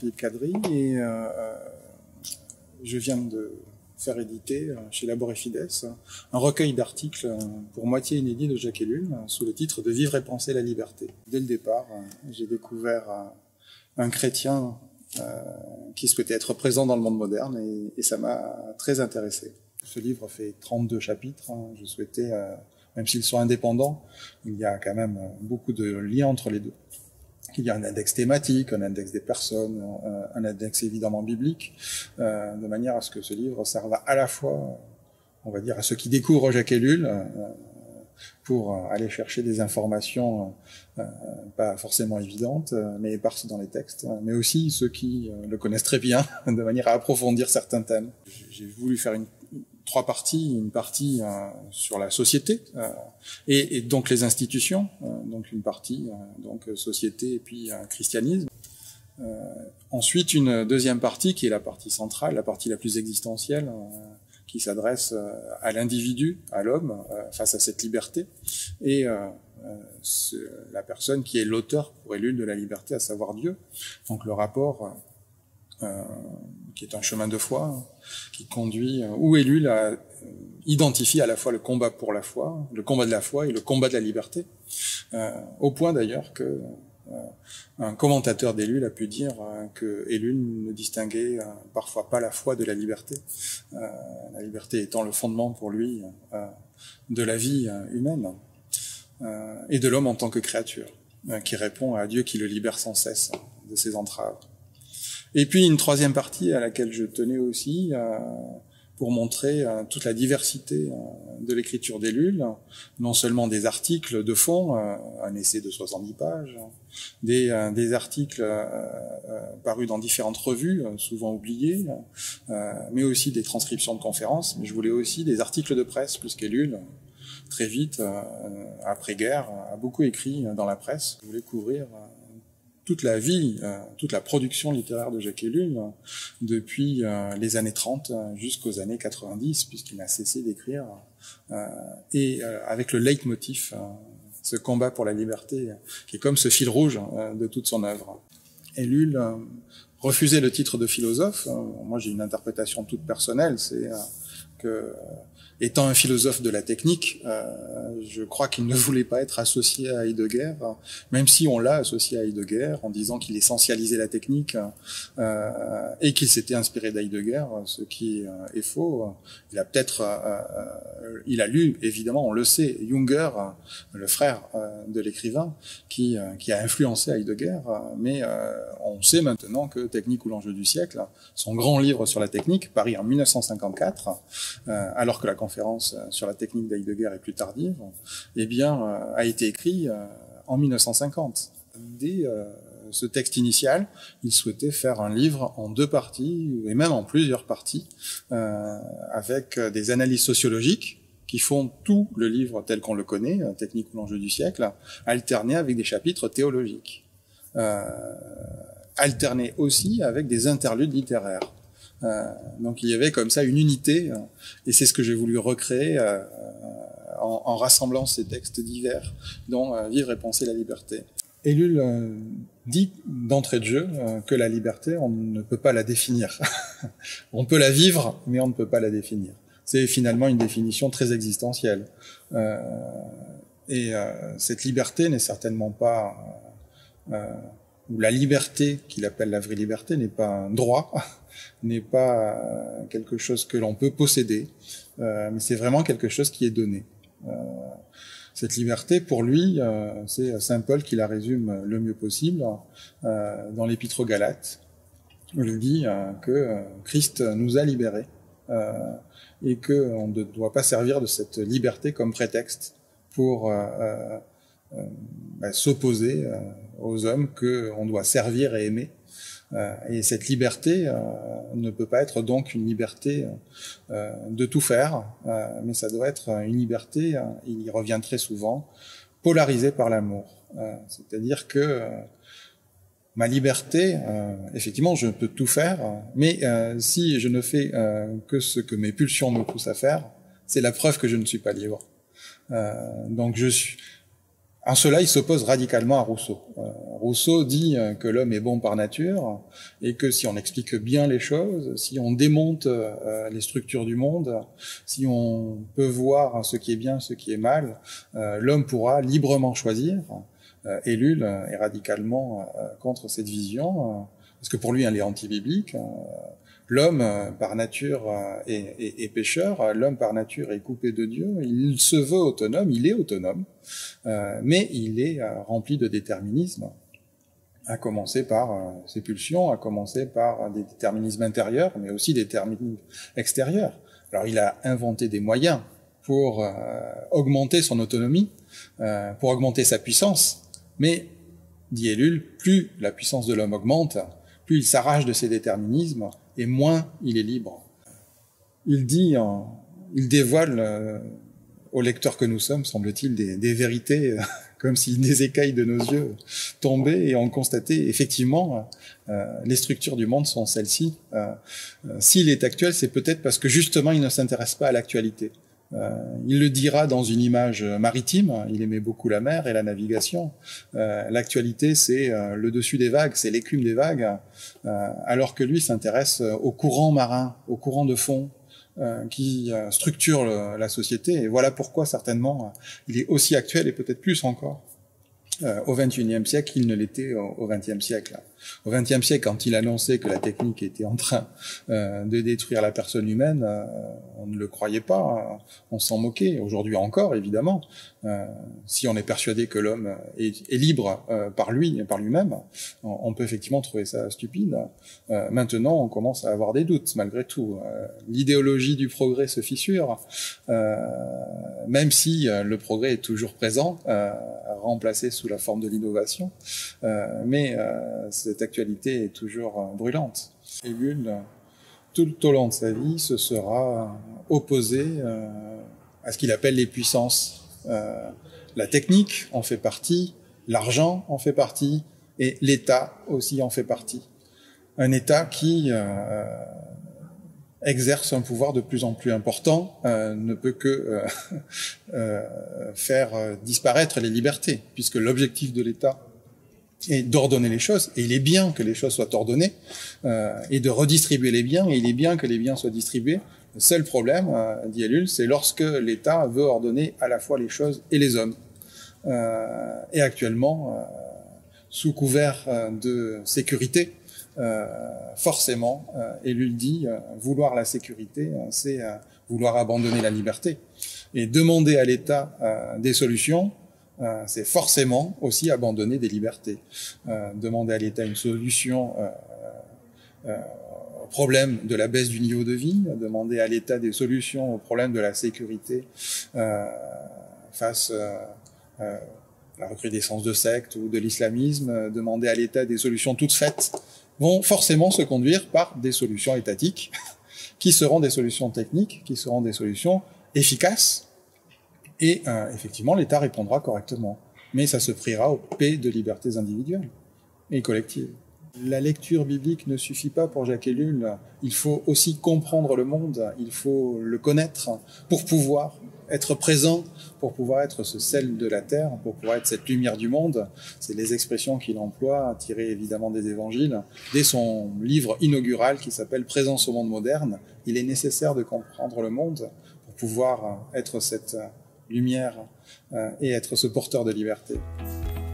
Philippe Cadry et je viens de faire éditer chez Labor et Fides un recueil d'articles pour moitié inédit de Jacques Ellul sous le titre de Vivre et penser la liberté. Dès le départ, j'ai découvert un chrétien qui souhaitait être présent dans le monde moderne et ça m'a très intéressé. Ce livre fait 32 chapitres. Je souhaitais, même s'ils sont indépendants, il y a quand même beaucoup de liens entre les deux. Il y a un index thématique, un index des personnes, un index évidemment biblique, de manière à ce que ce livre serve à la fois, on va dire, à ceux qui découvrent Jacques Ellul, pour aller chercher des informations pas forcément évidentes, mais éparses dans les textes, mais aussi ceux qui le connaissent très bien, de manière à approfondir certains thèmes. J'ai voulu faire trois parties, une partie sur la société et donc les institutions, donc une partie donc société et puis christianisme. Ensuite une deuxième partie qui est la partie centrale, la partie la plus existentielle, qui s'adresse à l'individu, à l'homme, face à cette liberté, et la personne qui est l'auteur pour Ellul de la liberté, à savoir Dieu. Donc le rapport qui est un chemin de foi, qui conduit, où Ellul identifie à la fois le combat pour la foi, le combat de la foi et le combat de la liberté, au point d'ailleurs que un commentateur d'Ellul a pu dire que Ellul ne distinguait parfois pas la foi de la liberté étant le fondement pour lui de la vie humaine et de l'homme en tant que créature, qui répond à Dieu qui le libère sans cesse de ses entraves. Et puis une troisième partie à laquelle je tenais aussi pour montrer toute la diversité de l'écriture d'Ellul, non seulement des articles de fond, un essai de 70 pages, des articles parus dans différentes revues, souvent oubliés, mais aussi des transcriptions de conférences. Mais je voulais aussi des articles de presse, puisqu'Ellul, très vite, après-guerre, a beaucoup écrit dans la presse. Je voulais couvrir toute la vie, toute la production littéraire de Jacques Ellul, depuis les années 30 jusqu'aux années 90, puisqu'il n'a cessé d'écrire, et avec le leitmotiv, ce combat pour la liberté, qui est comme ce fil rouge de toute son œuvre. Ellul refusait le titre de philosophe. Moi, j'ai une interprétation toute personnelle, c'est que, étant un philosophe de la technique, je crois qu'il ne voulait pas être associé à Heidegger, même si on l'a associé à Heidegger en disant qu'il essentialisait la technique et qu'il s'était inspiré d'Heidegger, ce qui est faux. Il a lu, évidemment, on le sait, Junger, le frère de l'écrivain, qui a influencé Heidegger, mais on sait maintenant que Technique ou l'enjeu du siècle, son grand livre sur la technique, paru en 1954, alors que la conférence sur la technique d'Heidegger est plus tardive, eh bien, a été écrit en 1950. Dès ce texte initial, il souhaitait faire un livre en 2 parties, et même en plusieurs parties, avec des analyses sociologiques qui font tout le livre tel qu'on le connaît, Technique ou l'enjeu du siècle, alterné avec des chapitres théologiques, alterné aussi avec des interludes littéraires. Donc il y avait comme ça une unité, et c'est ce que j'ai voulu recréer en rassemblant ces textes divers, dont Vivre et penser la liberté. Ellul dit d'entrée de jeu que la liberté, on ne peut pas la définir. On peut la vivre, mais on ne peut pas la définir. C'est finalement une définition très existentielle. Cette liberté n'est certainement pas... ou la liberté qu'il appelle la vraie liberté n'est pas un droit, n'est pas quelque chose que l'on peut posséder, mais c'est vraiment quelque chose qui est donné. Cette liberté, pour lui, c'est Saint Paul qui la résume le mieux possible dans l'Épître aux Galates, où il dit que Christ nous a libérés et qu'on ne doit pas servir de cette liberté comme prétexte pour s'opposer aux hommes qu'on doit servir et aimer. Et cette liberté ne peut pas être donc une liberté de tout faire, mais ça doit être une liberté, il y revient très souvent, polarisée par l'amour. C'est-à-dire que ma liberté, effectivement, je peux tout faire, mais si je ne fais que ce que mes pulsions me poussent à faire, c'est la preuve que je ne suis pas libre. Donc en cela, il s'oppose radicalement à Rousseau. Rousseau dit que l'homme est bon par nature et que si on explique bien les choses, si on démonte les structures du monde, si on peut voir ce qui est bien, ce qui est mal, l'homme pourra librement choisir. Ellul est radicalement contre cette vision, parce que pour lui elle est anti-biblique. L'homme par nature est pécheur, l'homme par nature est coupé de Dieu, il se veut autonome, il est autonome, mais il est rempli de déterminisme, à commencer par ses pulsions, à commencer par des déterminismes intérieurs, mais aussi des déterminismes extérieurs. Alors il a inventé des moyens pour augmenter son autonomie, pour augmenter sa puissance, mais, dit Ellul, plus la puissance de l'homme augmente, plus il s'arrache de ses déterminismes, et moins il est libre. Il dévoile au lecteur que nous sommes, semble-t-il, des vérités, comme si des écailles de nos yeux tombaient, et on constatait effectivement les structures du monde sont celles-ci. S'il est actuel, c'est peut-être parce que justement il ne s'intéresse pas à l'actualité. Il le dira dans une image maritime, il aimait beaucoup la mer et la navigation. L'actualité, c'est le dessus des vagues, c'est l'écume des vagues, alors que lui s'intéresse aux courants marins, aux courants de fond qui structurent la société. Et voilà pourquoi, certainement, il est aussi actuel et peut-être plus encore au XXIe siècle qu'il ne l'était au XXe siècle. Au XXe siècle, quand il annonçait que la technique était en train de détruire la personne humaine, on ne le croyait pas, on s'en moquait. Aujourd'hui encore, évidemment, si on est persuadé que l'homme est libre par lui-même, on peut effectivement trouver ça stupide. Maintenant, on commence à avoir des doutes, malgré tout. L'idéologie du progrès se fissure, même si le progrès est toujours présent, remplacé sous la forme de l'innovation, mais cette actualité est toujours brûlante. Ellul, tout au long de sa vie, se sera opposé à ce qu'il appelle les puissances. La technique en fait partie, l'argent en fait partie, et l'État aussi en fait partie. Un État qui exerce un pouvoir de plus en plus important, ne peut que faire disparaître les libertés, puisque l'objectif de l'État est d'ordonner les choses, et il est bien que les choses soient ordonnées, et de redistribuer les biens, et il est bien que les biens soient distribués. Le seul problème, dit Ellul, c'est lorsque l'État veut ordonner à la fois les choses et les hommes. Et actuellement, sous couvert de sécurité, forcément, Ellul dit, vouloir la sécurité, c'est vouloir abandonner la liberté. Et demander à l'État des solutions, c'est forcément aussi abandonner des libertés. Demander à l'État une solution au problème de la baisse du niveau de vie, demander à l'État des solutions au problème de la sécurité face à la recrudescence de sectes ou de l'islamisme, demander à l'État des solutions toutes faites, vont forcément se conduire par des solutions étatiques, qui seront des solutions techniques, qui seront des solutions efficaces, et effectivement l'État répondra correctement. Mais ça se priera au prix de libertés individuelles et collectives. La lecture biblique ne suffit pas pour Jacques Ellul, il faut aussi comprendre le monde, il faut le connaître pour pouvoir être présent, pour pouvoir être ce sel de la terre, pour pouvoir être cette lumière du monde. C'est les expressions qu'il emploie, tirées évidemment des évangiles. Dès son livre inaugural qui s'appelle « Présence au monde moderne », il est nécessaire de comprendre le monde pour pouvoir être cette lumière et être ce porteur de liberté.